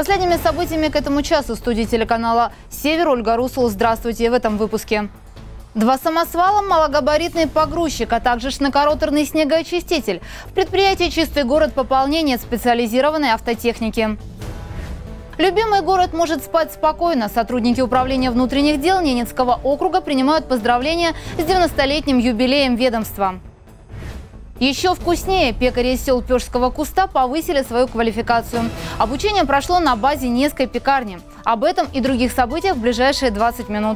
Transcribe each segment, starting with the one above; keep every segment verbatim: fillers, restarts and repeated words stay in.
Последними событиями к этому часу в студии телеканала «Север» Ольга Русул. Здравствуйте в этом выпуске. Два самосвала, малогабаритный погрузчик, а также шнекороторный снегоочиститель. В предприятии «Чистый город» пополнение специализированной автотехники. Любимый город может спать спокойно. Сотрудники управления внутренних дел Ненецкого округа принимают поздравления с девяностолетним юбилеем ведомства. Еще вкуснее. Пекари из сел Пёжского куста повысили свою квалификацию. Обучение прошло на базе Ненецкой пекарни. Об этом и других событиях в ближайшие двадцать минут.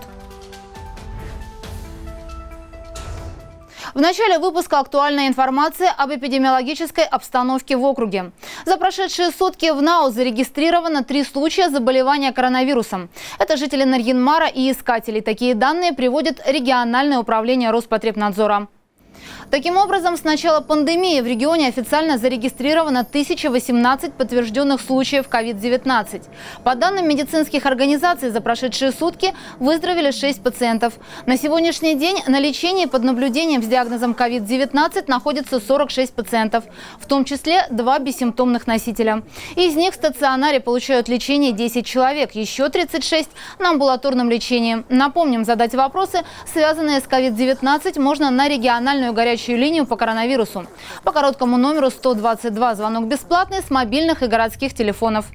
В начале выпуска актуальная информация об эпидемиологической обстановке в округе. За прошедшие сутки в НАУ зарегистрировано три случая заболевания коронавирусом. Это жители Нарьян-Мара и искатели. Такие данные приводит региональное управление Роспотребнадзора. Таким образом, с начала пандемии в регионе официально зарегистрировано тысяча восемнадцать подтвержденных случаев ковид девятнадцать. По данным медицинских организаций, за прошедшие сутки выздоровели шесть пациентов. На сегодняшний день на лечении под наблюдением с диагнозом ковид девятнадцать находится сорок шесть пациентов, в том числе два бессимптомных носителя. Из них в стационаре получают лечение десять человек, еще тридцать шесть на амбулаторном лечении. Напомним, задать вопросы, связанные с ковид девятнадцать, можно на региональную горячую линию по коронавирусу. По короткому номеру сто двадцать два звонок бесплатный с мобильных и городских телефонов.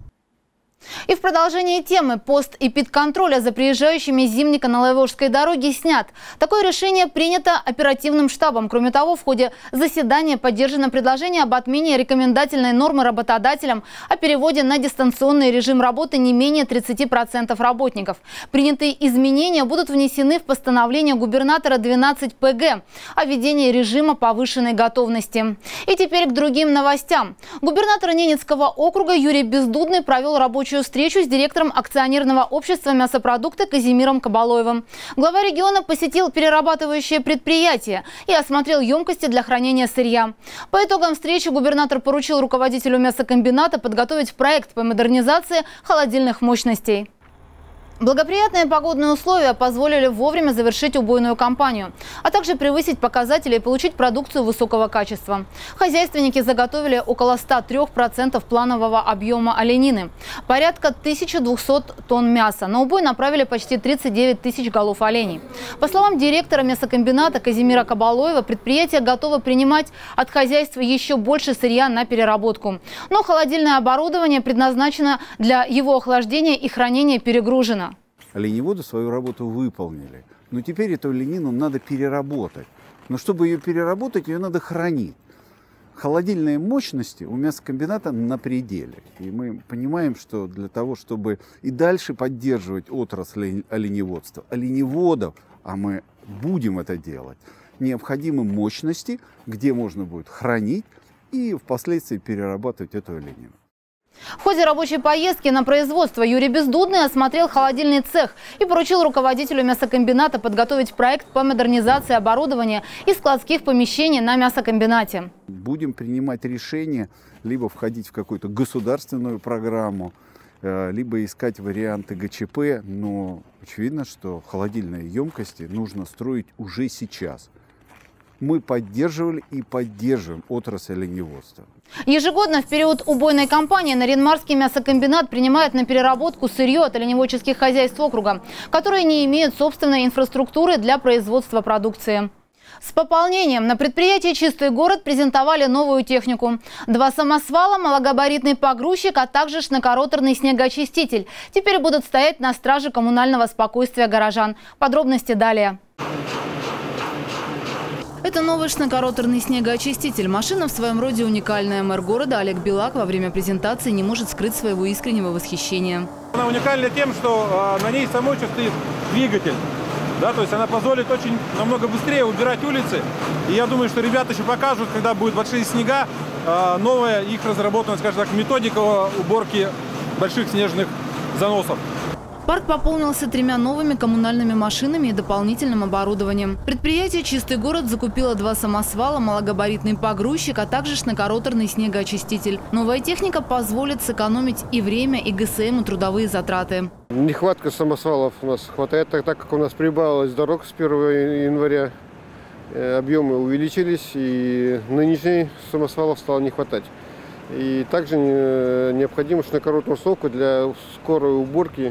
И в продолжении темы пост эпидконтроля за приезжающими с Зимника на Ладожской дороге снят. Такое решение принято оперативным штабом. Кроме того, в ходе заседания поддержано предложение об отмене рекомендательной нормы работодателям о переводе на дистанционный режим работы не менее тридцати процентов работников. Принятые изменения будут внесены в постановление губернатора двенадцать П Г о введении режима повышенной готовности. И теперь к другим новостям. Губернатор Ненецкого округа Юрий Бездудный провел рабочую встречу с директором акционерного общества «Мясопродукты» Казимиром Кабалоевым. Глава региона посетил перерабатывающее предприятие и осмотрел емкости для хранения сырья. По итогам встречи губернатор поручил руководителю мясокомбината подготовить проект по модернизации холодильных мощностей. Благоприятные погодные условия позволили вовремя завершить убойную кампанию, а также превысить показатели и получить продукцию высокого качества. Хозяйственники заготовили около ста трёх процентов планового объема оленины, порядка тысячи двухсот тонн мяса. На убой направили почти тридцать девять тысяч голов оленей. По словам директора мясокомбината Казимира Кабалоева, предприятие готово принимать от хозяйства еще больше сырья на переработку. Но холодильное оборудование предназначено для его охлаждения и хранения перегружено. Оленеводы свою работу выполнили, но теперь эту оленину надо переработать. Но чтобы ее переработать, ее надо хранить. Холодильные мощности у мясокомбината на пределе. И мы понимаем, что для того, чтобы и дальше поддерживать отрасль оленеводства, оленеводов, а мы будем это делать, необходимы мощности, где можно будет хранить и впоследствии перерабатывать эту оленину. В ходе рабочей поездки на производство Юрий Бездудный осмотрел холодильный цех и поручил руководителю мясокомбината подготовить проект по модернизации оборудования и складских помещений на мясокомбинате. Будем принимать решение либо входить в какую-то государственную программу, либо искать варианты Г Ч П, но очевидно, что холодильные емкости нужно строить уже сейчас. Мы поддерживали и поддерживаем отрасль оленеводства. Ежегодно в период убойной кампании Нарьян-Марский мясокомбинат принимает на переработку сырье от оленеводческих хозяйств округа, которые не имеют собственной инфраструктуры для производства продукции. С пополнением на предприятии «Чистый город» презентовали новую технику. Два самосвала, малогабаритный погрузчик, а также шнекороторный снегоочиститель теперь будут стоять на страже коммунального спокойствия горожан. Подробности далее. Это новый шнекороторный снегоочиститель. Машина в своем роде уникальная. Мэр города Олег Белак во время презентации не может скрыть своего искреннего восхищения. Она уникальна тем, что на ней самой стоит двигатель. Да, то есть она позволит очень намного быстрее убирать улицы. И я думаю, что ребята еще покажут, когда будут большие снега, новая их разработанная, скажем так, методика уборки больших снежных заносов. Парк пополнился тремя новыми коммунальными машинами и дополнительным оборудованием. Предприятие «Чистый город» закупило два самосвала, малогабаритный погрузчик, а также шнекороторный снегоочиститель. Новая техника позволит сэкономить и время, и Г С М, и трудовые затраты. Нехватка самосвалов у нас хватает, так, так как у нас прибавилось дорог с первого января. Объемы увеличились, и нынешних самосвалов стало не хватать. И также необходимость на короткую сроку для скорой уборки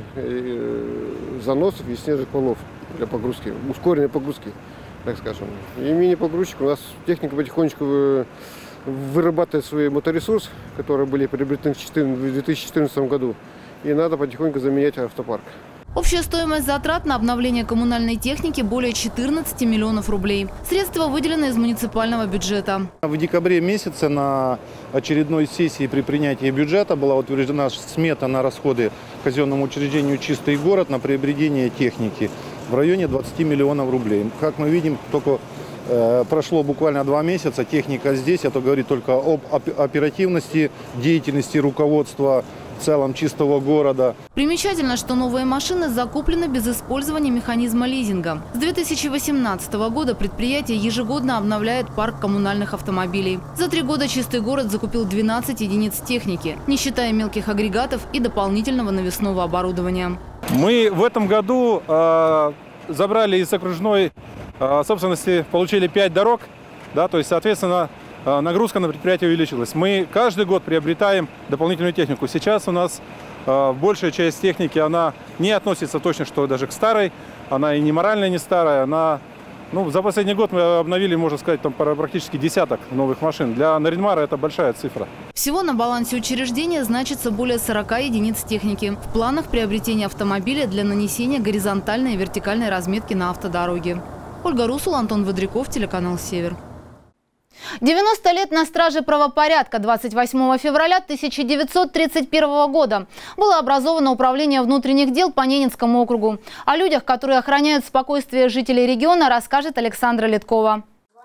заносов и снежных валов для погрузки, ускоренной погрузки, так скажем. И мини-погрузчик у нас техника потихонечку вырабатывает свой моторесурс, которые были приобретены в две тысячи четырнадцатом году. И надо потихоньку заменять автопарк. Общая стоимость затрат на обновление коммунальной техники более четырнадцати миллионов рублей. Средства выделены из муниципального бюджета. В декабре месяце на очередной сессии при принятии бюджета была утверждена смета на расходы казенному учреждению «Чистый город» на приобретение техники в районе двадцати миллионов рублей. Как мы видим, только э, прошло буквально два месяца, техника здесь. Это говорит только об оперативности деятельности руководства в целом чистого города. Примечательно, что новые машины закуплены без использования механизма лизинга. С две тысячи восемнадцатого года предприятие ежегодно обновляет парк коммунальных автомобилей. За три года «Чистый город» закупил двенадцать единиц техники, не считая мелких агрегатов и дополнительного навесного оборудования. Мы в этом году э, забрали из окружной э, собственности, получили пять дорог, да, то есть, соответственно, нагрузка на предприятие увеличилась. Мы каждый год приобретаем дополнительную технику. Сейчас у нас э, большая часть техники, она не относится точно, что даже к старой. Она и не морально не старая. Она, ну, за последний год мы обновили, можно сказать, там практически десяток новых машин. Для Нарьян-Мара это большая цифра. Всего на балансе учреждения значится более сорока единиц техники. В планах приобретения автомобиля для нанесения горизонтальной и вертикальной разметки на автодороге. Ольга Русул, Антон Водряков, телеканал «Север». девяносто лет на страже правопорядка. двадцать восьмого февраля тысяча девятьсот тридцать первого года было образовано Управление внутренних дел по Ненецкому округу. О людях, которые охраняют спокойствие жителей региона, расскажет Александра Литкова.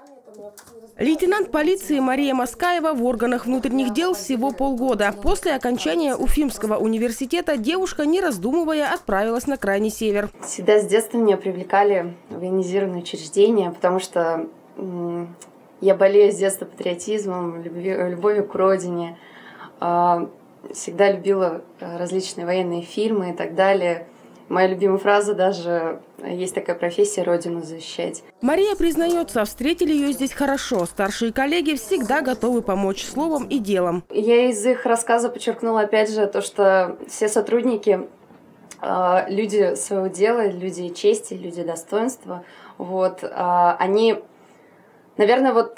Лейтенант полиции Мария Маскаева в органах внутренних дел всего полгода. После окончания Уфимского университета девушка, не раздумывая, отправилась на крайний север. Всегда с детства меня привлекали военизированные учреждения, потому что я болею с детства патриотизмом, любовью к родине. Всегда любила различные военные фильмы и так далее. Моя любимая фраза даже есть такая профессия — родину защищать. Мария признается, встретили ее здесь хорошо. Старшие коллеги всегда готовы помочь словом и делом. Я из их рассказа подчеркнула опять же то, что все сотрудники люди своего дела, люди чести, люди достоинства. Вот, они... Наверное, вот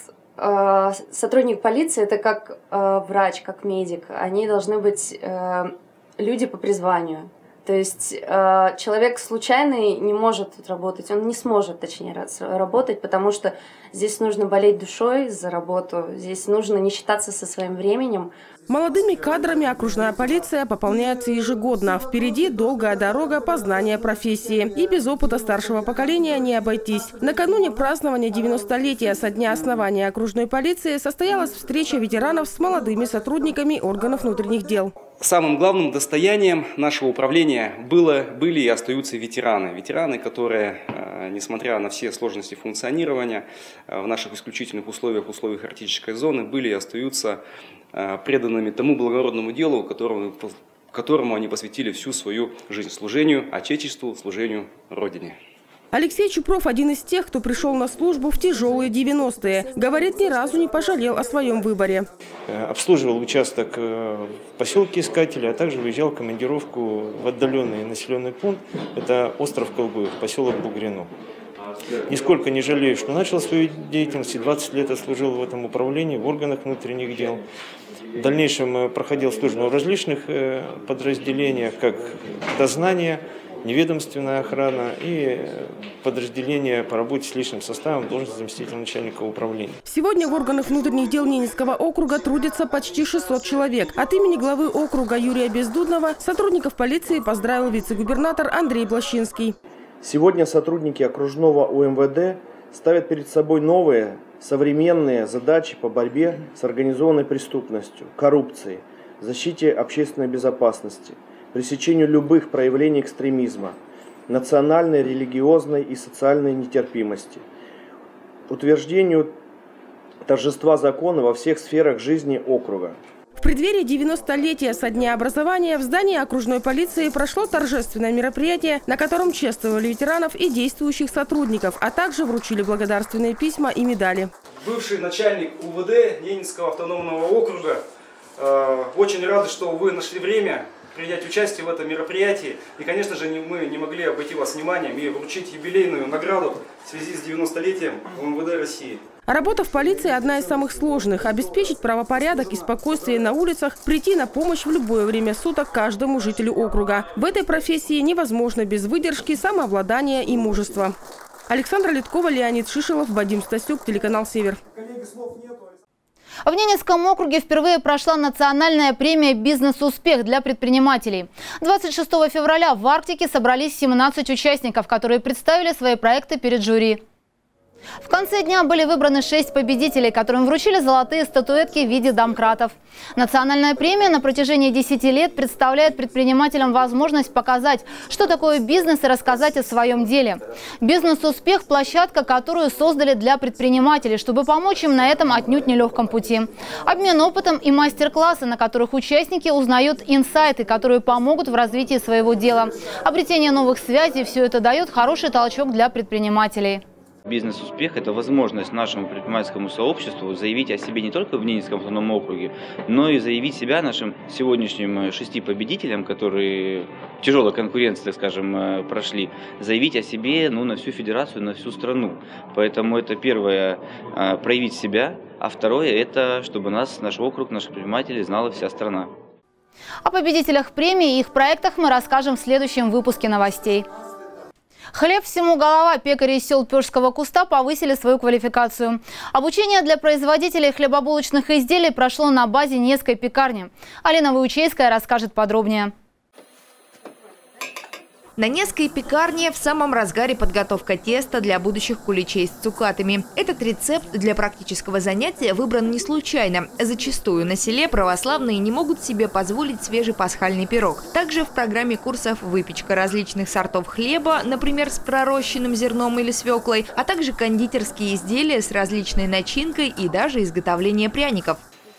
э, сотрудник полиции – это как э, врач, как медик. Они должны быть э, люди по призванию. То есть э, человек случайный не может тут работать, он не сможет, точнее, работать, потому что здесь нужно болеть душой за работу, здесь нужно не считаться со своим временем. Молодыми кадрами окружная полиция пополняется ежегодно. Впереди долгая дорога познания профессии. И без опыта старшего поколения не обойтись. Накануне празднования девяностолетия со дня основания окружной полиции состоялась встреча ветеранов с молодыми сотрудниками органов внутренних дел. Самым главным достоянием нашего управления было, были и остаются ветераны. Ветераны, которые, несмотря на все сложности функционирования, в наших исключительных условиях, условиях арктической зоны, были и остаются преданными тому благородному делу, которому, которому они посвятили всю свою жизнь, служению Отечеству, служению Родине. Алексей Чупров – один из тех, кто пришел на службу в тяжелые девяностые. Говорит, ни разу не пожалел о своем выборе. Обслуживал участок в поселке Искателя, а также выезжал в командировку в отдаленный населенный пункт. Это остров Колгуев, поселок Бугрину. Нисколько не жалею, что начал свою деятельность, и двадцать лет отслужил в этом управлении, в органах внутренних дел. В дальнейшем проходил службу в различных подразделениях, как дознание, неведомственная охрана и подразделение по работе с личным составом, должность заместителя начальника управления. Сегодня в органах внутренних дел Ненецкого округа трудится почти шестьсот человек. От имени главы округа Юрия Бездудного сотрудников полиции поздравил вице-губернатор Андрей Блащинский. Сегодня сотрудники окружного У Эм Вэ Дэ ставят перед собой новые, современные задачи по борьбе с организованной преступностью, коррупцией, защите общественной безопасности, пресечению любых проявлений экстремизма, национальной, религиозной и социальной нетерпимости, утверждению торжества закона во всех сферах жизни округа. В преддверии девяностолетия со дня образования в здании окружной полиции прошло торжественное мероприятие, на котором чествовали ветеранов и действующих сотрудников, а также вручили благодарственные письма и медали. Бывший начальник У Вэ Дэ Ненецкого автономного округа Очень рады, что вы нашли время принять участие в этом мероприятии. И, конечно же, мы не могли обойти вас вниманием и вручить юбилейную награду в связи с девяностолетием МВД России. Работа в полиции одна из самых сложных. Обеспечить правопорядок и спокойствие на улицах, прийти на помощь в любое время суток каждому жителю округа. В этой профессии невозможно без выдержки, самообладания и мужества. Александра Литкова, Леонид Шишелов, Вадим Стасюк, телеканал «Север». В Ненецком округе впервые прошла национальная премия «Бизнес-успех» для предпринимателей. двадцать шестого февраля в Арктике собрались семнадцать участников, которые представили свои проекты перед жюри. В конце дня были выбраны шесть победителей, которым вручили золотые статуэтки в виде домкратов. Национальная премия на протяжении десяти лет представляет предпринимателям возможность показать, что такое бизнес, и рассказать о своем деле. «Бизнес-успех» – площадка, которую создали для предпринимателей, чтобы помочь им на этом отнюдь нелегком пути. Обмен опытом и мастер-классы, на которых участники узнают инсайты, которые помогут в развитии своего дела. Обретение новых связей – все это дает хороший толчок для предпринимателей. Бизнес-успех – это возможность нашему предпринимательскому сообществу заявить о себе не только в Ненецком автономном округе, но и заявить себя нашим сегодняшним шести победителям, которые в тяжелой конкуренции, так скажем, прошли, заявить о себе ну, на всю федерацию, на всю страну. Поэтому это первое – проявить себя, а второе – это чтобы нас, наш округ, наших предпринимателей знала вся страна. О победителях премии и их проектах мы расскажем в следующем выпуске новостей. Хлеб всему голова. Пекари из сел Пёжского Куста повысили свою квалификацию. Обучение для производителей хлебобулочных изделий прошло на базе Ненецкой пекарни. Алина Выучейская расскажет подробнее. На Ненецкой пекарне в самом разгаре подготовка теста для будущих куличей с цукатами. Этот рецепт для практического занятия выбран не случайно. Зачастую на селе православные не могут себе позволить свежий пасхальный пирог. Также в программе курсов выпечка различных сортов хлеба, например, с пророщенным зерном или свеклой, а также кондитерские изделия с различной начинкой и даже изготовление пряников.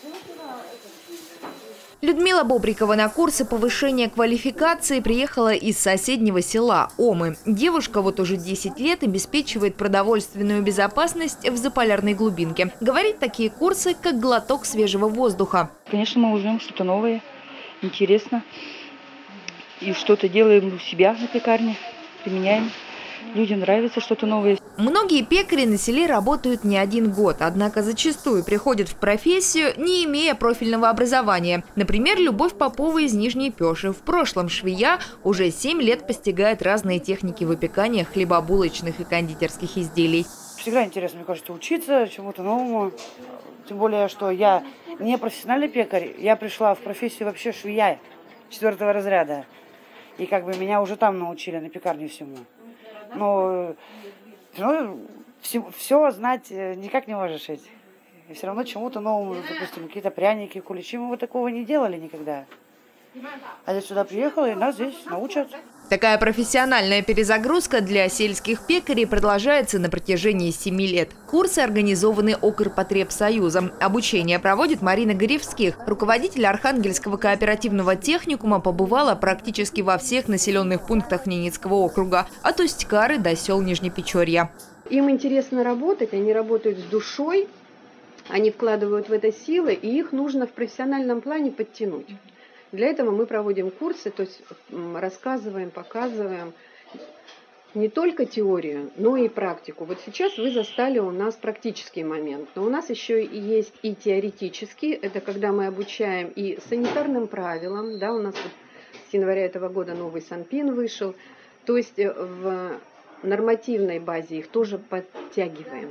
Людмила Бобрикова на курсы повышения квалификации приехала из соседнего села Омы. Девушка вот уже десять лет обеспечивает продовольственную безопасность в заполярной глубинке. Говорит, такие курсы как глоток свежего воздуха. Конечно, мы узнаем что-то новое, интересно. И что-то делаем у себя на пекарне, применяем. Людям нравится что-то новое. Многие пекари на селе работают не один год, однако зачастую приходят в профессию, не имея профильного образования. Например, Любовь Попова из Нижней Пёши. В прошлом швея уже семь лет постигает разные техники выпекания хлебобулочных и кондитерских изделий. Всегда интересно, мне кажется, учиться чему-то новому. Тем более, что я не профессиональный пекарь. Я пришла в профессию вообще швея четвертого разряда. И как бы меня уже там научили на пекарне всему. Но ну, все, все знать никак не можешь ведь. И все равно чему-то новому, допустим, какие-то пряники, куличи, мы вот такого не делали никогда. А я сюда приехала, и нас здесь научат. Такая профессиональная перезагрузка для сельских пекарей продолжается на протяжении семи лет. Курсы организованы Укрпотребсоюзом. Обучение проводит Марина Горевских. Руководитель Архангельского кооперативного техникума побывала практически во всех населенных пунктах Ненецкого округа, от Усть-Кары до сел Нижнепечорья. Им интересно работать, они работают с душой, они вкладывают в это силы, и их нужно в профессиональном плане подтянуть. Для этого мы проводим курсы, то есть рассказываем, показываем не только теорию, но и практику. Вот сейчас вы застали у нас практический момент, но у нас еще есть и теоретический, это когда мы обучаем и санитарным правилам, да, у нас вот с января этого года новый Санпин вышел, то есть в нормативной базе их тоже подтягиваем.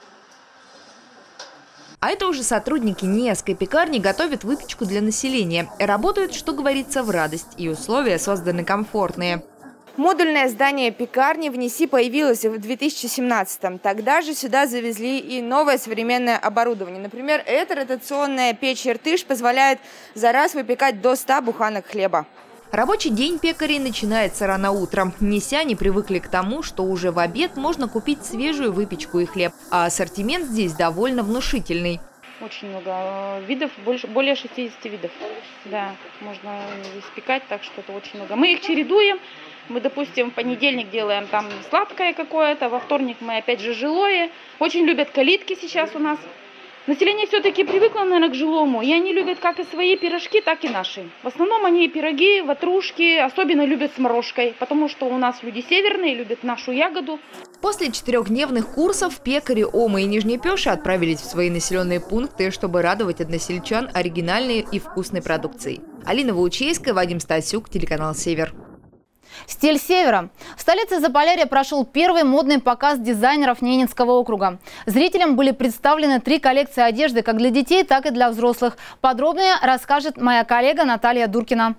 А это уже сотрудники Ненецкой пекарни готовят выпечку для населения. Работают, что говорится, в радость, и условия созданы комфортные. Модульное здание пекарни в Неси появилось в две тысячи семнадцатом. Тогда же сюда завезли и новое современное оборудование. Например, эта ротационная печь-иртыш позволяет за раз выпекать до ста буханок хлеба. Рабочий день пекарей начинается рано утром. Несяне привыкли к тому, что уже в обед можно купить свежую выпечку и хлеб. А ассортимент здесь довольно внушительный. Очень много видов, больше, более шестидесяти видов. Да, можно испекать, так что это очень много. Мы их чередуем. Мы, допустим, в понедельник делаем там сладкое какое-то, во вторник мы опять же жилое. Очень любят калитки сейчас у нас. Население все-таки привыкло, наверное, к жилому, и они любят как и свои пирожки, так и наши. В основном они пироги, ватрушки, особенно любят с морожкой, потому что у нас люди северные, любят нашу ягоду. После четырехдневных курсов пекари Омы и Нижней Пёши отправились в свои населенные пункты, чтобы радовать односельчан оригинальной и вкусной продукцией. Алина Ваучейская, Вадим Стасюк, телеканал «Север». Стиль севера. В столице Заполярья прошел первый модный показ дизайнеров Ненецкого округа. Зрителям были представлены три коллекции одежды как для детей, так и для взрослых. Подробнее расскажет моя коллега Наталья Дуркина.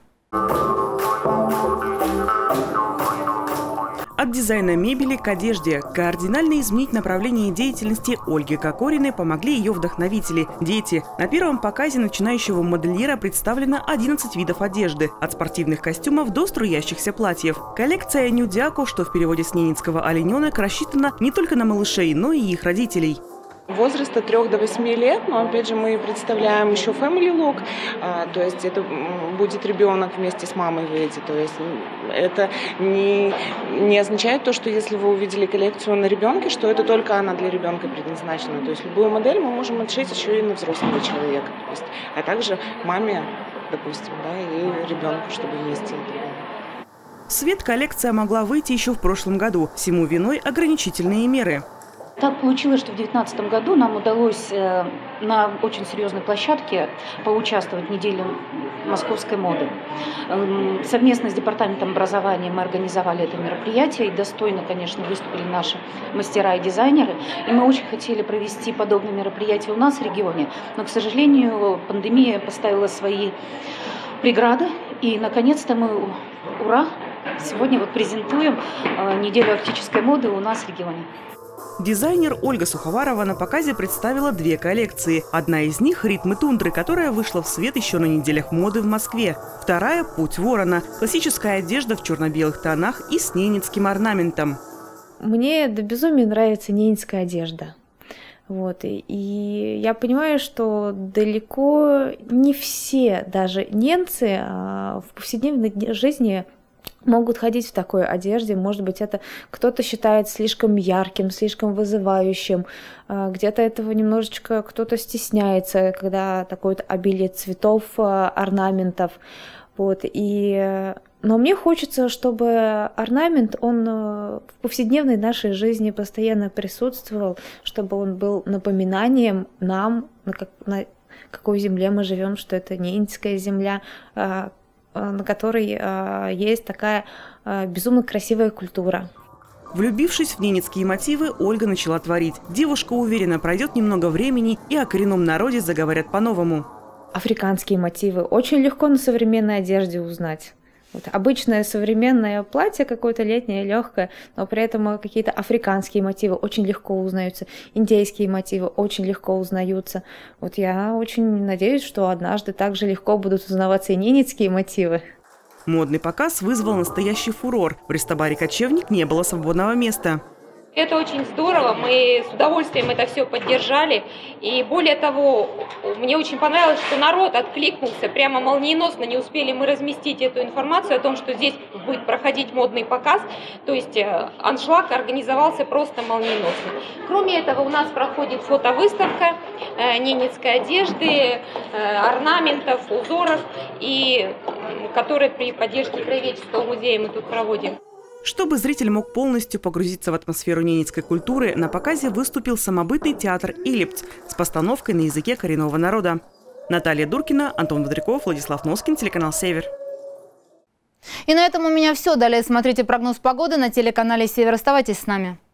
От дизайна мебели к одежде. Кардинально изменить направление деятельности Ольги Кокориной помогли ее вдохновители – дети. На первом показе начинающего модельера представлено одиннадцать видов одежды – от спортивных костюмов до струящихся платьев. Коллекция «Нюдяку», что в переводе с ненецкого «олененок», рассчитана не только на малышей, но и их родителей. Возраста трех до восьми лет, но опять же мы представляем еще family look, а, то есть это будет ребенок вместе с мамой выйти, то есть это не, не означает то, что если вы увидели коллекцию на ребенке, что это только она для ребенка предназначена, то есть любую модель мы можем отшить еще и на взрослого человека, то есть, а также маме, допустим, да, и ребенку, чтобы вместе это было. В свет коллекция могла выйти еще в прошлом году, всему виной ограничительные меры. Так получилось, что в две тысячи девятнадцатом году нам удалось на очень серьезной площадке поучаствовать в неделе московской моды. Совместно с Департаментом образования мы организовали это мероприятие, и достойно, конечно, выступили наши мастера и дизайнеры. И мы очень хотели провести подобное мероприятие у нас в регионе, но, к сожалению, пандемия поставила свои преграды, и, наконец-то, мы, ура, сегодня вот презентуем неделю арктической моды у нас в регионе. Дизайнер Ольга Суховарова на показе представила две коллекции. Одна из них – «Ритмы тундры», которая вышла в свет еще на неделях моды в Москве. Вторая – «Путь ворона» – классическая одежда в черно-белых тонах и с ненецким орнаментом. Мне до безумия нравится ненецкая одежда. Вот. И я понимаю, что далеко не все, даже немцы, в повседневной жизни могут ходить в такой одежде. Может быть, это кто-то считает слишком ярким, слишком вызывающим. Где-то этого немножечко кто-то стесняется, когда такое обилие цветов, орнаментов. Вот. И... Но мне хочется, чтобы орнамент, он в повседневной нашей жизни постоянно присутствовал, чтобы он был напоминанием нам, на, как, на какой земле мы живем, что это ненецкая земля, на которой э, есть такая э, безумно красивая культура. Влюбившись в ненецкие мотивы, Ольга начала творить. Девушка уверена, пройдет немного времени, и о коренном народе заговорят по-новому. Африканские мотивы очень легко на современной одежде узнать. Вот обычное современное платье какое-то летнее, легкое, но при этом какие-то африканские мотивы очень легко узнаются, индейские мотивы очень легко узнаются. Вот я очень надеюсь, что однажды также легко будут узнаваться и ненецкие мотивы. Модный показ вызвал настоящий фурор. В рестобаре «Кочевник» не было свободного места. Это очень здорово, мы с удовольствием это все поддержали. И более того, мне очень понравилось, что народ откликнулся прямо молниеносно. Не успели мы разместить эту информацию о том, что здесь будет проходить модный показ. То есть аншлаг организовался просто молниеносно. Кроме этого, у нас проходит фотовыставка ненецкой одежды, орнаментов, узоров, и которые при поддержке Краеведческого музея мы тут проводим. Чтобы зритель мог полностью погрузиться в атмосферу ненецкой культуры, на показе выступил самобытный театр «Илипц» с постановкой на языке коренного народа. Наталья Дуркина, Антон Бодряков, Владислав Носкин, телеканал «Север». И на этом у меня все. Далее смотрите прогноз погоды на телеканале «Север». Оставайтесь с нами.